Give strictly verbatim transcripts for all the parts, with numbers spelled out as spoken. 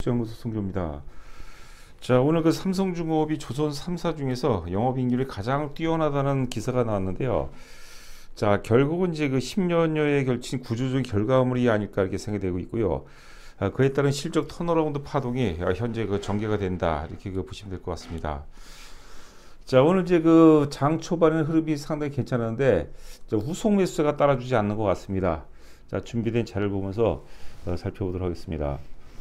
정무수 승조입니다. 자, 오늘 그 삼성중공업이 조선 삼 사 중에서 영업이익률이 가장 뛰어나다는 기사가 나왔는데요. 자, 결국은 이제 그 십 년여에 걸친 구조적인 결과물이 아닐까 이렇게 생각이 되고 있고요. 아, 그에 따른 실적 턴어라운드 파동이 현재 그 전개가 된다 이렇게 그 보시면 될 것 같습니다. 자, 오늘 이제 그 장 초반의 흐름이 상당히 괜찮은데 자, 후속 매수세가 따라주지 않는 것 같습니다. 자, 준비된 자료를 보면서 어, 살펴보도록 하겠습니다.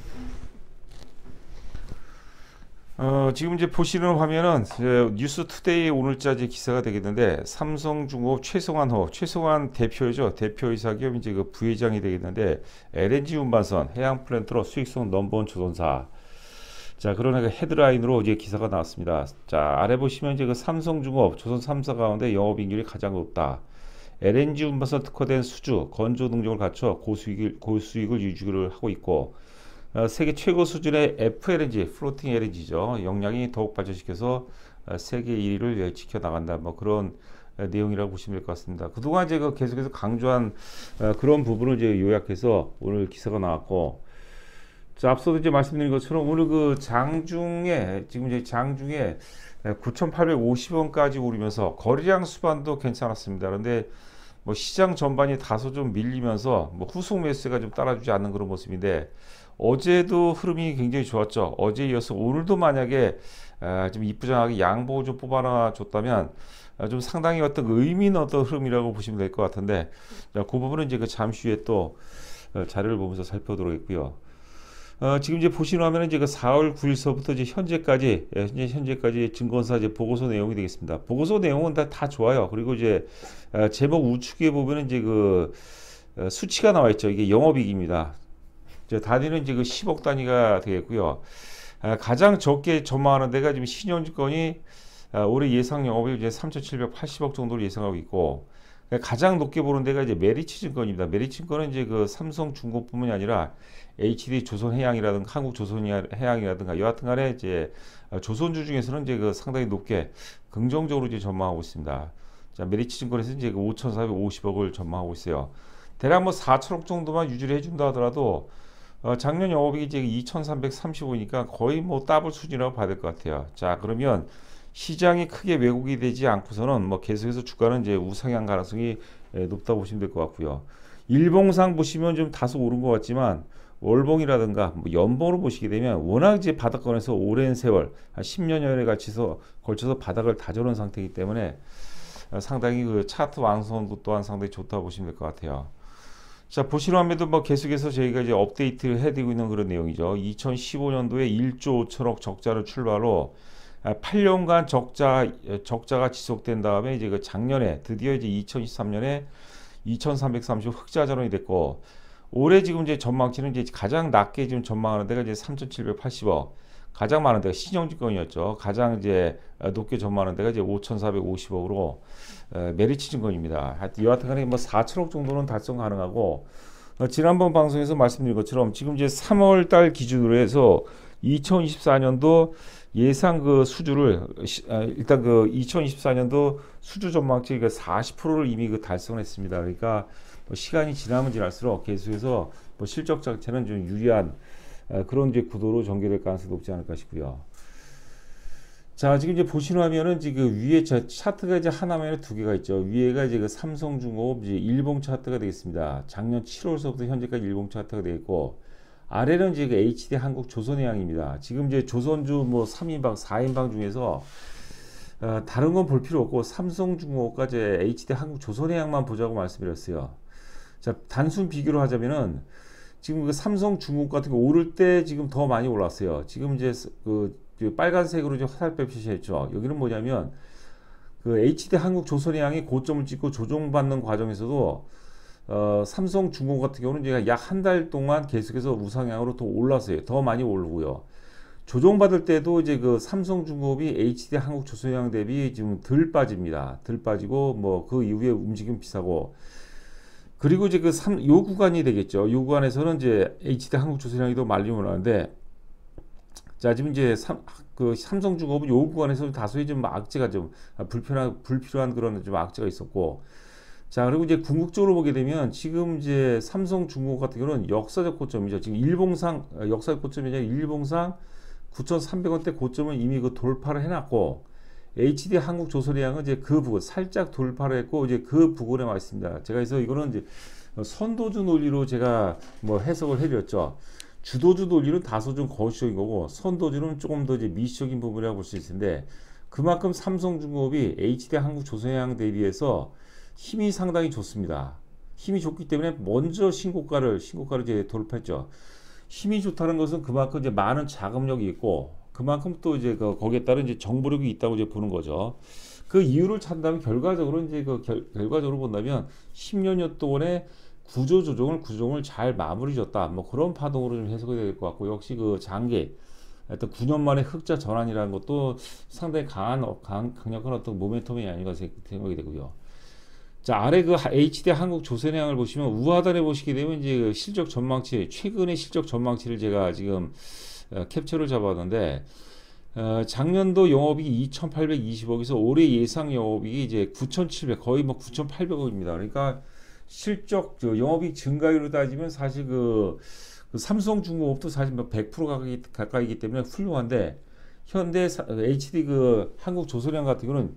어, 지금 이제 보시는 화면은 뉴스투데이 오늘자 이제 기사가 되겠는데 삼성중공업 최성환호, 최성환 대표죠. 대표이사 겸 이제 그 부회장이 되겠는데 엘엔지 운반선 해양 플랜트로 수익성 넘버원 조선사. 자, 그러나 그 헤드라인으로 이제 기사가 나왔습니다. 자, 아래 보시면 이제 그 삼성중공업 조선 삼 사 가운데 영업이익률이 가장 높다. 엘엔지 운반선 특화된 수주, 건조 능력을 갖춰 고수익을, 고수익을 유지를 하고 있고 어, 세계 최고 수준의 에프엘엔지, 플로팅 엘엔지죠. 역량이 더욱 발전시켜서 어, 세계 일 위를 지켜나간다. 뭐 그런 어, 내용이라고 보시면 될 것 같습니다. 그동안 제가 계속해서 강조한 어, 그런 부분을 이제 요약해서 오늘 기사가 나왔고, 자, 앞서도 이제 말씀드린 것처럼 오늘 그 장중에 지금 이제 장중에 구천팔백오십 원까지 오르면서 거래량 수반도 괜찮았습니다. 그런데 뭐 시장 전반이 다소 좀 밀리면서 뭐 후속 매수가 좀 따라주지 않는 그런 모습인데 어제도 흐름이 굉장히 좋았죠. 어제 이어서 오늘도 만약에 아, 좀 이쁘장하게 양보 좀 뽑아놔 줬다면 아, 좀 상당히 어떤 의미 있는 어떤 흐름이라고 보시면 될 것 같은데 자, 그 부분은 이제 그 잠시 후에 또 어, 자료를 보면서 살펴보도록 했고요. 어, 지금 이제 보시는 화면은 이제 그 사월 구일서부터 이제 현재까지 예, 현재 현재까지 증권사 이제 보고서 내용이 되겠습니다. 보고서 내용은 다, 다 좋아요. 그리고 이제 어, 제목 우측에 보면은 이제 그 어, 수치가 나와 있죠. 이게 영업이익입니다. 이제 단위는 이제 그 십억 단위가 되겠고요. 아, 가장 적게 전망하는 데가 지금 신용증권이 아, 올해 예상 영업이익 이제 삼천칠백팔십억 정도를 예상하고 있고 가장 높게 보는 데가 이제 메리츠증권입니다. 메리츠증권은 이제 그 삼성중공업뿐만이 아니라 에이치디 조선해양이라든가 한국조선해양이라든가 여하튼간에 이제 조선주 중에서는 이제 그 상당히 높게 긍정적으로 이제 전망하고 있습니다. 자, 메리츠증권에서 이제 그 오천사백오십억을 전망하고 있어요. 대략 뭐 사천억 정도만 유지를 해준다 하더라도 어, 작년 영업이익이 이제 이천삼백삼십오니까 거의 뭐 더블 수준이라고 봐야 될 것 같아요. 자, 그러면 시장이 크게 왜곡이 되지 않고서는 뭐 계속해서 주가는 이제 우상향 가능성이 예, 높다고 보시면 될 것 같고요. 일봉상 보시면 좀 다소 오른 것 같지만 월봉이라든가 뭐 연봉으로 보시게 되면 워낙 이제 바닥권에서 오랜 세월 한 십 년여에 걸쳐서 걸쳐서 바닥을 다져놓은 상태이기 때문에 어, 상당히 그 차트 완성도 또한 상당히 좋다고 보시면 될 것 같아요. 자, 보시는 화면도 뭐 계속해서 저희가 이제 업데이트를 해드리고 있는 그런 내용이죠. 이천십오년도에 일조 오천억 적자를 출발로 팔 년간 적자, 적자가 지속된 다음에 이제 그 작년에 드디어 이제 이천이십삼년에 이천삼백삼십억 흑자 전환이 됐고 올해 지금 이제 전망치는 이제 가장 낮게 지금 전망하는 데가 이제 삼천칠백팔십억 가장 많은 데가 신영증권이었죠. 가장 이제 높게 전망하는 데가 이제 오천사백오십억으로 메리츠증권입니다. 하여튼 여하튼간에 뭐 사천억 정도는 달성 가능하고 어, 지난번 방송에서 말씀드린 것처럼 지금 이제 삼월 달 기준으로 해서 이천이십사년도 예상 그 수주를 일단 그 이천이십사년도 수주 전망치 그 사십 퍼센트를 이미 그 달성했습니다. 그러니까 뭐 시간이 지나면 지날수록 계속해서 뭐 실적 자체는 좀 유리한 그런 이제 구도로 전개될 가능성이 높지 않을까 싶고요. 자, 지금 이제 보시는 화면은 지금 위에 차트가 이제 하나면에 두 개가 있죠. 위에가 이제 그 삼성중공업 이제 일봉 차트가 되겠습니다. 작년 칠월서부터 현재까지 일봉 차트가 되겠고 아래는 이제 그 에이치디 한국조선해양입니다. 지금 이제 조선주 뭐 삼인방, 사인방 중에서 어, 다른 건 볼 필요 없고 삼성중공업과 이제 에이치디 한국조선해양만 보자고 말씀드렸어요. 자, 단순 비교를 하자면은 지금 그 삼성중공업 같은 거 오를 때 지금 더 많이 올랐어요. 지금 이제 그 빨간색으로 이제 화살표 표시했죠. 여기는 뭐냐면 그 에이치디 한국조선해양이 고점을 찍고 조정받는 과정에서도 어, 삼성중공업 같은 경우는 제가 약 한 달 동안 계속해서 우상향으로 더 올랐어요. 더 많이 오르고요. 조정받을 때도 이제 그 삼성중공업이 에이치디 한국조선해양 대비 지금 덜 빠집니다. 덜 빠지고 뭐 그 이후에 움직임 비싸고 그리고 이제 그 삼, 요 구간이 되겠죠. 요 구간에서는 이제 에이치디 한국조선해양이 더 말리면 올라가는데 자, 지금 이제 삼, 그 삼성중공업은 요 구간에서 다소의 좀 악재가 좀 불편한 불필요한 그런 좀 악재가 있었고 자, 그리고 이제 궁극적으로 보게 되면 지금 이제 삼성중공업 같은 경우는 역사적 고점이죠. 지금 일봉상 어, 역사적 고점이 아니라 일봉상 구천삼백 원대 고점은 이미 그 돌파를 해놨고, 에이치디 한국조선해양은 이제 그 부분 살짝 돌파를 했고 이제 그 부분에 와 있습니다. 제가 그래서 이거는 이제 선도주 논리로 제가 뭐 해석을 해드렸죠. 주도주 논리는 다소 좀 거시적인 거고, 선도주는 조금 더 이제 미시적인 부분이라고 볼 수 있을 텐데, 그만큼 삼성중공업이 에이치디 한국조선해양 대비해서 힘이 상당히 좋습니다. 힘이 좋기 때문에 먼저 신고가를 신고가를 이제 돌파했죠. 힘이 좋다는 것은 그만큼 이제 많은 자금력이 있고, 그만큼 또 이제 그 거기에 따른 이제 정보력이 있다고 이제 보는 거죠. 그 이유를 찾는다면 결과적으로 이제 그 결, 결과적으로 본다면 십여 년 동안의 구조 조정을 구조정을 잘 마무리 졌다. 뭐 그런 파동으로 좀 해석이 될 것 같고, 역시 그 장기 어떤 구 년 만에 흑자 전환이라는 것도 상당히 강한 강, 강력한 어떤 모멘텀이 아닌가 생각이 되고요. 자, 아래 그 에이치디 한국조선해양을 보시면 우하단에 보시게 되면 이제 그 실적 전망치, 최근의 실적 전망치를 제가 지금 어, 캡처를 잡았는데, 어, 작년도 영업이익이 이천팔백이십억에서 올해 예상 영업이익이 이제 구천칠백, 거의 뭐 구천팔백억입니다. 그러니까 실적 영업이익 증가율로 따지면 사실 그, 그 삼성중공업도 사실 뭐 백 퍼센트 가까이, 가까이기 때문에 훌륭한데, 현대 에이치디 그 한국조선해양 같은 경우는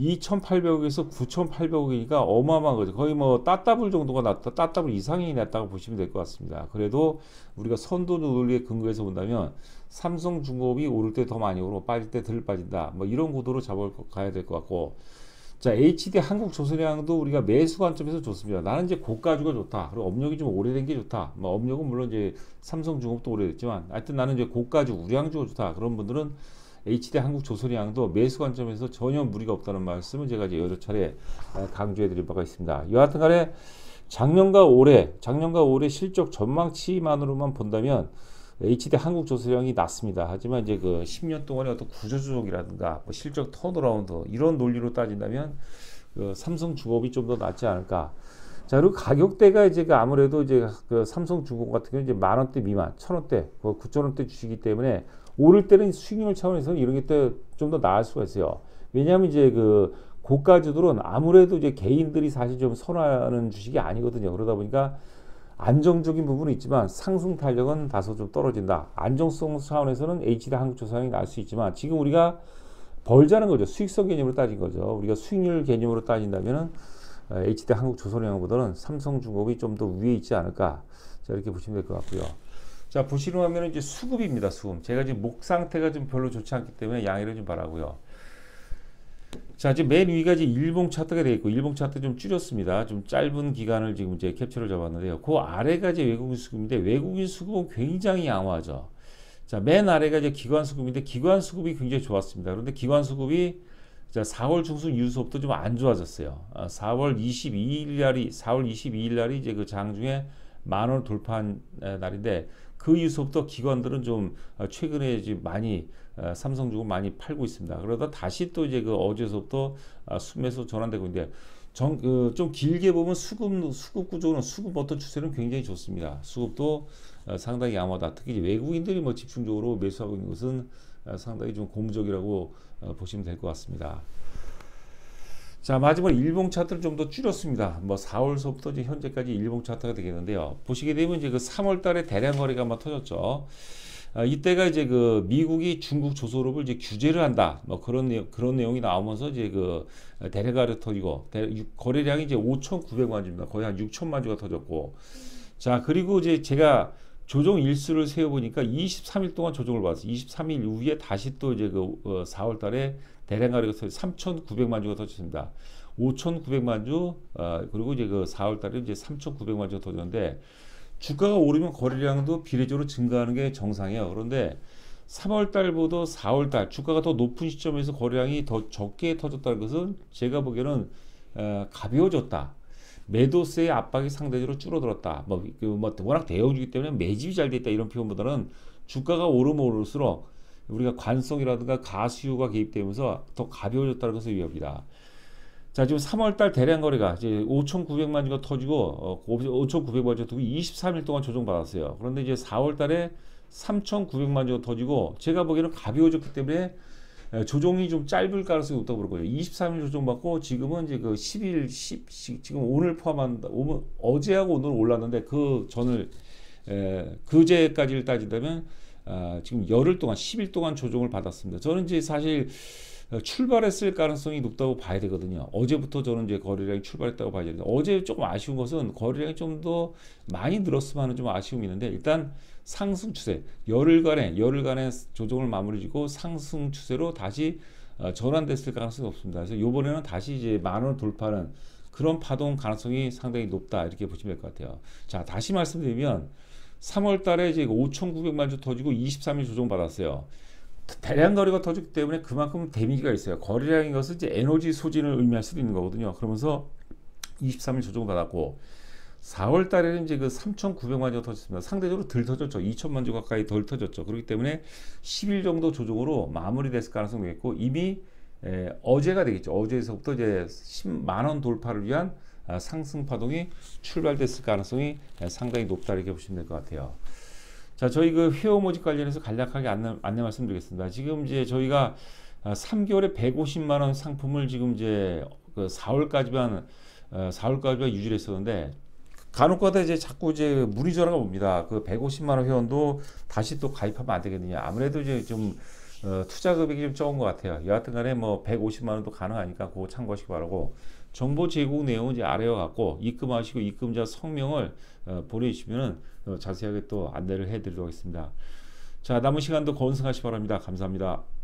이천팔백억에서 구천팔백억이니까 어마어마한 거죠. 거의 뭐 따따블 정도가 났다, 따따블 이상이 났다고 보시면 될 것 같습니다. 그래도 우리가 선도 논리에 근거해서 본다면 삼성중공업이 오를 때 더 많이 오르고 빠질 때 덜 빠진다. 뭐 이런 구도로 잡아가야 될 것 같고, 자, 에이치디 한국조선해양도 우리가 매수 관점에서 좋습니다. 나는 이제 고가주가 좋다. 그리고 업력이 좀 오래된 게 좋다. 뭐 업력은 물론 이제 삼성중공업도 오래됐지만, 하여튼 나는 이제 고가주, 우량주가 좋다. 그런 분들은 에이치디 한국조선해양도 매수 관점에서 전혀 무리가 없다는 말씀을 제가 이제 여러 차례 강조해 드릴 바가 있습니다. 여하튼 간에 작년과 올해, 작년과 올해 실적 전망치만으로만 본다면 에이치디 한국조선해양이 낮습니다. 하지만 이제 그 십 년 동안의 어떤 구조조정이라든가 뭐 실적 턴어라운드 이런 논리로 따진다면 그 삼성중공업이 좀 더 낫지 않을까. 자, 그리고 가격대가 이제 그 아무래도 이제 그 삼성중공업 같은 경우는 이제 만 원대 미만, 천 원대, 그 구천 원대 주시기 때문에 오를 때는 수익률 차원에서 이런 게 좀 더 나을 수가 있어요. 왜냐하면 이제 그 고가주들은 아무래도 이제 개인들이 사실 좀 선호하는 주식이 아니거든요. 그러다 보니까 안정적인 부분은 있지만 상승 탄력은 다소 좀 떨어진다. 안정성 차원에서는 에이치디 한국조선해양이 날 수 있지만, 지금 우리가 벌자는 거죠. 수익성 개념으로 따진 거죠. 우리가 수익률 개념으로 따진다면은 에이치디 한국조선해양보다는 삼성중공업이 좀 더 위에 있지 않을까. 자, 이렇게 보시면 될 것 같고요. 자, 보시는 화면은 이제 수급입니다. 수급. 제가 지금 목 상태가 좀 별로 좋지 않기 때문에 양해를 좀 바라고요. 자, 지금 맨 위가 이제 일봉 차트가 되어 있고, 일봉 차트 좀 줄였습니다. 좀 짧은 기간을 지금 이제 캡처를 잡았는데요. 그 아래가 이제 외국인 수급인데, 외국인 수급은 굉장히 양호하죠. 자, 맨 아래가 이제 기관 수급인데, 기관 수급이 굉장히 좋았습니다. 그런데 기관 수급이 자, 사월 중순 이후부터 좀 안 좋아졌어요. 아, 사월 이십이일 날이, 사월 이십이일 날이 이제 그 장중에 만 원 돌파한 날인데, 그 이후부터 기관들은 좀 최근에 지금 많이 삼성중공업 많이 팔고 있습니다. 그러다 다시 또 이제 그 어제서부터 순매수 전환되고 있는데, 정, 그 좀 길게 보면 수급 수급 구조는 수급 어떤 추세는 굉장히 좋습니다. 수급도 상당히 양호하다. 특히 이제 외국인들이 뭐 집중적으로 매수하고 있는 것은 상당히 좀 고무적이라고 보시면 될 것 같습니다. 자, 마지막 일봉 차트를 좀 더 줄였습니다. 뭐 사월서부터 이제 현재까지 일봉 차트가 되겠는데요. 보시게 되면 이제 그 삼월 달에 대량 거래가 한번 터졌죠. 아, 이때가 이제 그 미국이 중국 조선업을 이제 규제를 한다. 뭐 그런 내용, 그런 내용이 나오면서 이제 그 대량 거래 터지고, 대, 거래량이 이제 오천구백만 주입니다. 거의 한 육천만 주가 터졌고. 자, 그리고 이제 제가 조정 일수를 세어보니까 이십삼 일 동안 조정을 받았어요. 이십삼 일 이후에 다시 또 이제 그 어, 사월 달에 대량 거래가 터져 삼천구백만 주가 터졌습니다. 오천구백만 주, 어, 그리고 이제 그 사월 달에 이제 삼천구백만 주가 터졌는데, 주가가 오르면 거래량도 비례적으로 증가하는 게 정상이에요. 그런데 삼월 달보다 사월 달 주가가 더 높은 시점에서 거래량이 더 적게 터졌다는 것은 제가 보기에는 어, 가벼워졌다. 매도세의 압박이 상대적으로 줄어들었다. 뭐, 뭐 워낙 대형주기 때문에 매집이 잘 됐다 이런 표현보다는 주가가 오르면 오를수록 우리가 관성이라든가 가수요가 개입되면서 더 가벼워졌다는 것을 의미합니다. 자, 지금 삼월 달 대량 거래가 이제 오천구백만 주가 터지고 어, 오천구백만 주가 터지고 이십삼 일 동안 조정받았어요. 그런데 이제 사월 달에 삼천구백만 주가 터지고, 제가 보기에는 가벼워졌기 때문에 에, 조정이 좀 짧을 가능성이 높다고 그러고요. 이십삼 일 조정받고 지금은 이제 그 십 일, 십, 지금 오늘 포함한 오늘, 어제하고 오늘 올랐는데 그 전을 에, 그제까지를 따지자면 아, 지금 열흘 동안 십 일 동안 조정을 받았습니다. 저는 이제 사실 출발했을 가능성이 높다고 봐야 되거든요. 어제부터 저는 이제 거래량이 출발했다고 봐야 되는데 어제 조금 아쉬운 것은 거래량이 좀 더 많이 늘었으면 하는 좀 아쉬움이 있는데 일단 상승 추세 열흘간의 열흘간의 조정을 마무리 지고 상승 추세로 다시 어, 전환됐을 가능성이 높습니다. 그래서 이번에는 다시 이제 만 원 돌파하는 그런 파동 가능성이 상당히 높다 이렇게 보시면 될 것 같아요. 자, 다시 말씀드리면 삼월 달에 이제 오천구백만 주 터지고 이십삼 일 조정 받았어요. 대량 거래가 터졌기 때문에 그만큼 데미지가 있어요. 거래량인 것은 이제 에너지 소진을 의미할 수도 있는 거거든요. 그러면서 이십삼 일 조정 받았고 사월 달에는 이제 그 삼천구백만 주가 터졌습니다. 상대적으로 덜 터졌죠. 이천만 주 가까이 덜 터졌죠. 그렇기 때문에 십 일 정도 조정으로 마무리됐을 가능성이 있고 이미 에, 어제가 되겠죠. 어제에서부터 이제 십만 원 돌파를 위한 아, 상승 파동이 출발됐을 가능성이 상당히 높다 이렇게 보시면 될 것 같아요. 자, 저희 그 회원 모집 관련해서 간략하게 안내, 안내 말씀드리겠습니다. 지금 이제 저희가 삼 개월에 백오십만 원 상품을 지금 이제 그 사월까지만 사월까지만 유지를 했었는데 간혹가다 이제 자꾸 이제 문의 전화가 옵니다. 그 백오십만 원 회원도 다시 또 가입하면 안 되겠느냐. 아무래도 이제 좀 어, 투자 금액이 좀 적은 것 같아요. 여하튼간에 뭐 백오십만 원도 가능하니까 그거 참고하시기 바라고. 정보 제공 내용은 이제 아래와 같고 입금하시고 입금자 성명을 어, 보내주시면 어, 자세하게 또 안내를 해드리도록 하겠습니다. 자, 남은 시간도 건승하시기 바랍니다. 감사합니다.